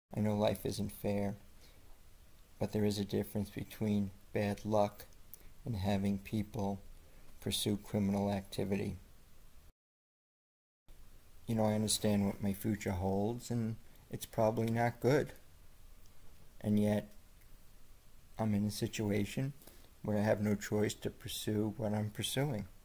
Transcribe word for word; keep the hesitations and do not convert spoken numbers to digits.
I know life isn't fair, but there is a difference between bad luck and having people pursue criminal activity. You know, I understand what my future holds, and it's probably not good. And yet, I'm in a situation where I have no choice to pursue what I'm pursuing.